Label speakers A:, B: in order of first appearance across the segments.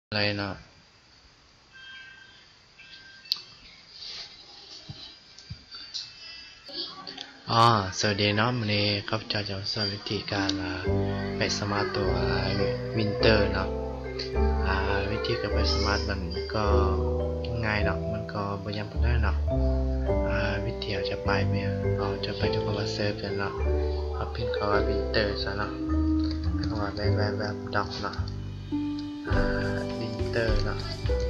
A: อะไรเนาะสวัสดีเนาะวันนี้ครับจะสอนวิธีการไปสมาร์ตตัววินเตอร์เนาะวิธีการไปสมาร์ทมันก็ง่ายเนาะมันก็บ่ยากได้เนาะวิธีจะไปไหมเราจะไปที่คำว่าเซิร์ฟกันเนาะเอาพิมพ์คำว่าวินเตอร์ซะเนาะคำว่าแบบดอกเนาะวินเตอร์เนาะ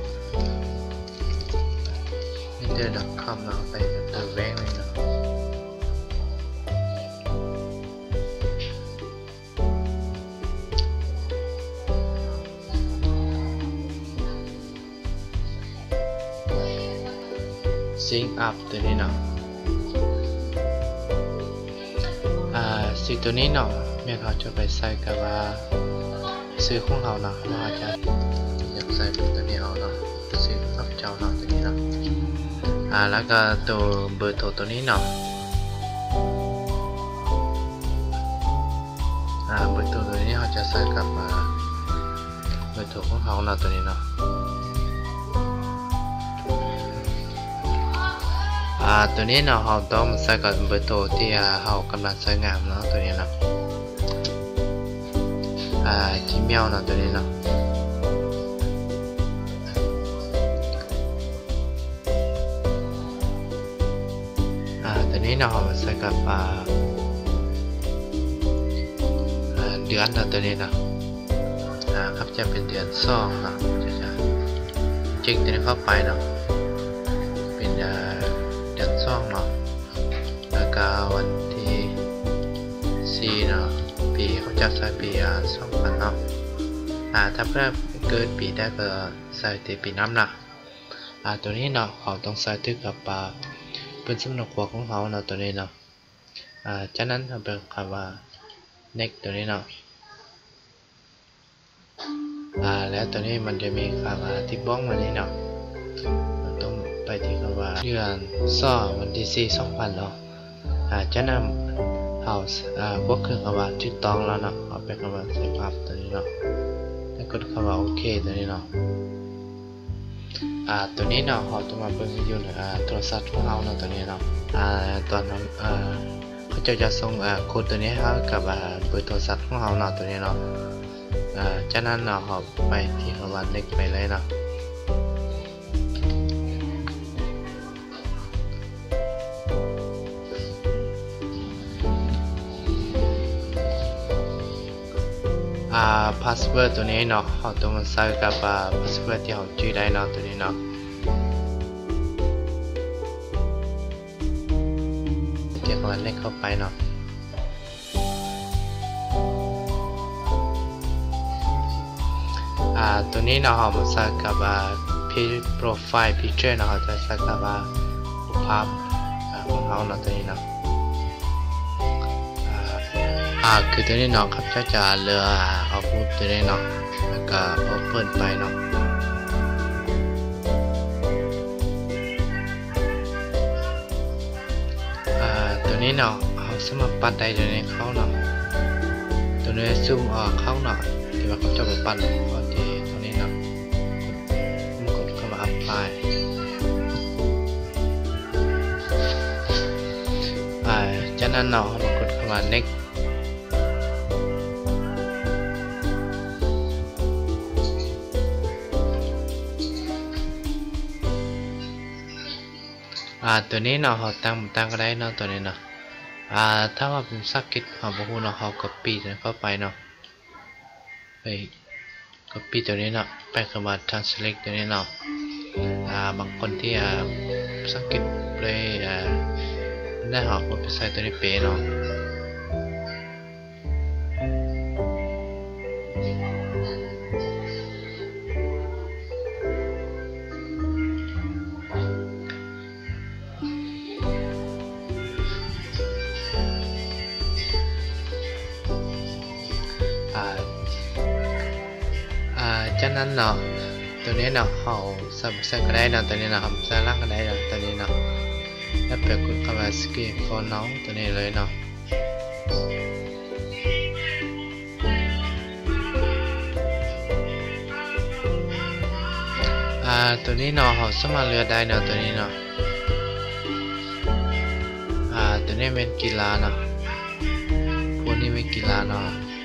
A: winter.com เนาะไปกับตัวแรงเลยเนาะซิงค์อัพตัวนี้เนาะสิ่งตัวนี้เนาะเมื่อเขาจะไปใส่กับว่าซื้อของเขาเนาะว่าจะอยากใส่เป็นตัวนี้เอาเนาะซื้อกับเจ้าเนาะตัวนี้เนาะแล้วก็ตัวเบอร์โทรตัวนี้เนาะเบอร์โทรตัวนี้เขาจะใส่กับเบอร์โทรของเขาเนาะตัวนี้เนาะตัวนี้เนาะเราต้องใส่กับเบอร์โทรที่เรากำลังใช้งานเนาะตัวนี้เนาะGmail เนาะตัวนี้เนาะตัวนี้เนาะเราใส่กับเดือนเนาะตัวนี้เนาะครับจะเป็นเดือน2เนาะจะจิ้งตัวนี้เข้าไปเนาะเป็นเดือน2เนาะแล้วก็วันที่4เนาะปีเขาจะใส่ปี2000เนาะถ้าเพื่อเกินปีได้ก็ใส่ที่ปีน้ำเนาะตัวนี้เนาะเขาต้องใส่ถึงกับเป็นสำนักหัวของเขาเนาะตัวนี้เนาะจากนั้นทำเป็นคำว่า next ตัวนี้เนาะแล้วตัวนี้มันจะมีคำที่บ้องวันนี้เนาะมันต้องไปที่คำว่าเดือนวันที่4 2000เนาะจากนั้นเอาพวกเครื่องคำว่าจุดต้องแล้วเนาะเอาเป็นคำว่าเซฟอัพตัวนี้เนาะแล้วกดคำว่าโอเคตัวนี้เนาะตัวนี้เนาะเราต้องมาเบิ่งอยู่ในโทรศัพท์ของเราเนาะตัวนี้เนาะตอนนั้นเขาจะส่งโค้ดตัวนี้ให้กับเบอร์โทรศัพท์ของเราเนาะตัวนี้เนาะจากนั้นเนาะเราไปที่คำว่า next ไปเลยเนาะพาสเวิร์ดตัวนี้เนาะเราต้องใส่กับพาสเวิร์ดที่เราจื้อได้เนาะตัวนี้เนาะเดี๋ยวเราเล็กเข้าไปเนาะตัวนี้เนาะเราใส่กับโปรไฟล์พิกเจอร์เนาะเราจะใส่กับภาพของเราเนาะตัวนี้เนาะคือตัวนี้เนาะครับจะเลือกเอารูปตัวนี้เนาะแล้วก็เอาเปิดไปเนาะตัวนี้เนาะเอาสมัครปัดได้ตัวนี้เข้าเนาะตัวนี้ซูมเข้าเนาะที่ว่าเขาจะมาปัดพอที่ตัวนี้เนาะกดเข้ามาอัพไฟล์จากนั้นเนาะเรากดเข้ามา nextตัวนี้เนาะเขาตั้งก็ได้เนาะตัวนี้เนาะถ้าว่าเป็นสักกิจเขาบอกว่าเนาะเขา copy เข้าไปเนาะไป copy ตัวนี้เนาะไปคำว่า translate ตัวนี้เนาะบางคนที่สักกิจเลยได้หอกไปใส่ตัวนี้เป๊ะเนาะจากนั้นเนาะตัวนี้เนาะเขาใส่ก็ได้เนาะตัวนี้เนาะใส่ล่างก็ได้เนาะตัวนี้เนาะแล้วไปกดคำว่า skip for now ตัวนี้เลยเนาะ อตัวนี้เนาะเขาสามารถเลือกได้เนาะตัวนี้เนาะตัวนี้เป็นกีฬาเนาะพวกนี้เป็นกีฬาเนาะ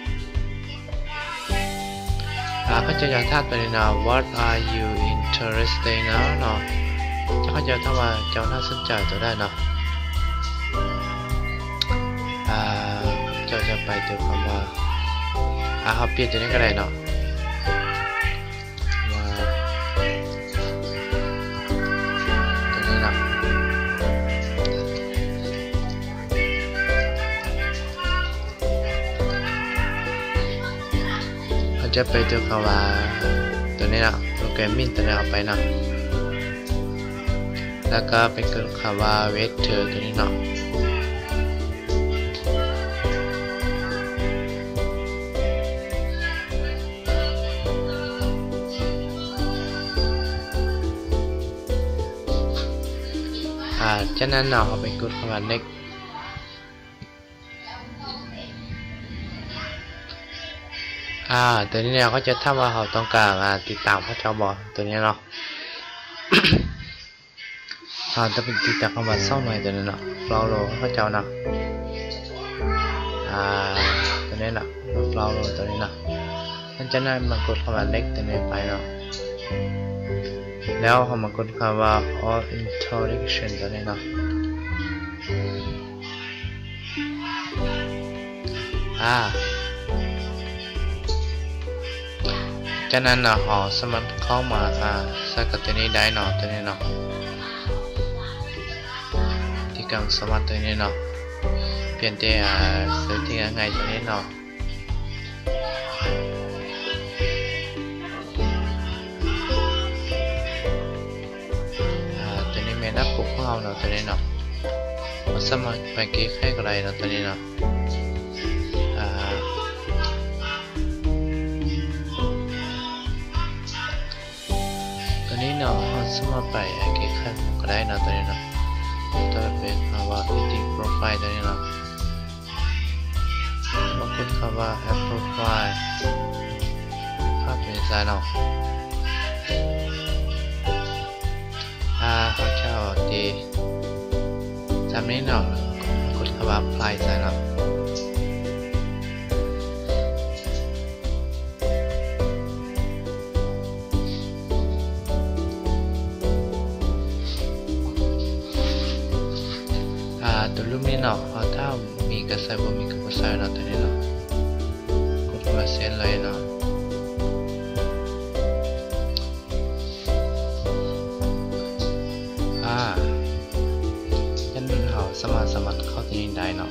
A: เขาจะถามตัวนี้เนาะ What are you interested in เนาะเขาจะถามว่าเจ้าน่าสนใจตัวได้เนาะเจ้าจะไปตัวคำว่าเขาเปลี่ยนตัวนี้ก็ได้เนาะจะไปตัวคำว่าตัวนี้นะโปรแกรมมิ่งตัวนี้เอาไปนะแล้วก็ไปกดคำว่าเวกเตอร์ตัวนี้นะจากนั้นเราเอาไปกดคำว่า nextตัวนี้เนี่ยก็จะถ้าว่าเขาต้องการติดตามพระเจ้าบอตัวนี้เนาะ จะเป็นติดตามคำว่าเศร้าหน่อยตัวนี้เนาะฟลาวโลพระเจ้าเนาะตัวนี้เนาะฟลาวโลตัวนี้เนาะท่านจะนั่นมากดคำว่าเล็กตัวนี้ไปเนาะแล้วเขามากดคำว่า all interaction ตัวนี้เนาะจากนั้นเนาะเขาสามารถเข้ามาใส่กับตัวนี้ได้เนาะตัวนี้เนาะที่กลางสมาร์ทตัวนี้เนาะเปลี่ยนแต่เซตติ้งง่ายตัวนี้เนาะตัวนี้เป็นหน้าปกของเราเนาะตัวนี้เนาะเราสามารถไปคลิกให้ก็ได้เนาะตัวนี้เนาะสามารถไปคลิกให้ก็ได้นะตัวนี้นะตัวเป็นคำว่า editing profile ตัวนี้นะมากดคำว่า add profile ภาพเป็นไซน์เนาะเขาจะเอาดีจำนี้เนาะกดคำว่า apply ไซน์เนาะตัวรูปนี้เนาะถ้ามีกระใสบ่มีกระใสเนาะตัวนี้เนาะกดว่าเซ็นเลยเนาะยันเขาสามารถเข้าที่นี่ได้เนาะ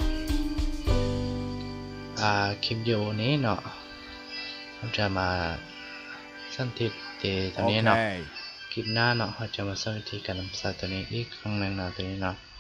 A: คลิปวิดีโอนี้เนาะเราจะมาสั้นติดตัวนี้เนาะคลิปหน้าเนาะเราจะมาสอนวิธีการนำเสนอตัวนี้อีกครั้งหนึ่งเนาะตัวนี้เนาะ